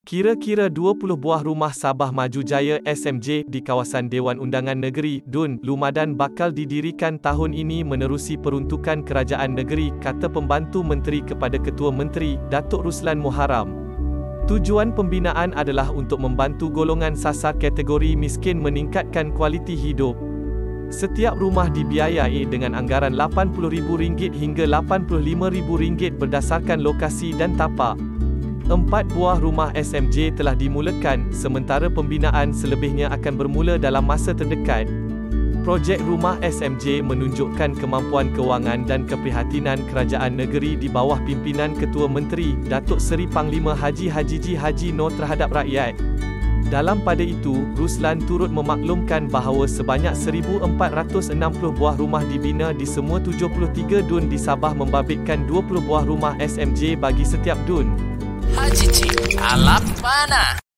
Kira-kira 20 buah rumah Sabah Maju Jaya SMJ di kawasan Dewan Undangan Negeri, Dun, Lumadan bakal didirikan tahun ini menerusi peruntukan Kerajaan Negeri, kata Pembantu Menteri kepada Ketua Menteri, Datuk Ruslan Muharram. Tujuan pembinaan adalah untuk membantu golongan sasar kategori miskin meningkatkan kualiti hidup. Setiap rumah dibiayai dengan anggaran RM80,000 hingga RM85,000 berdasarkan lokasi dan tapak. 4 buah rumah SMJ telah dimulakan, sementara pembinaan selebihnya akan bermula dalam masa terdekat. Projek rumah SMJ menunjukkan kemampuan kewangan dan keprihatinan Kerajaan Negeri di bawah pimpinan Ketua Menteri, Datuk Seri Panglima Haji Hajiji Haji Noor terhadap rakyat. Dalam pada itu, Ruslan turut memaklumkan bahawa sebanyak 1,460 buah rumah dibina di semua 73 dun di Sabah membabitkan 20 buah rumah SMJ bagi setiap dun. Haji Cik, alam mana?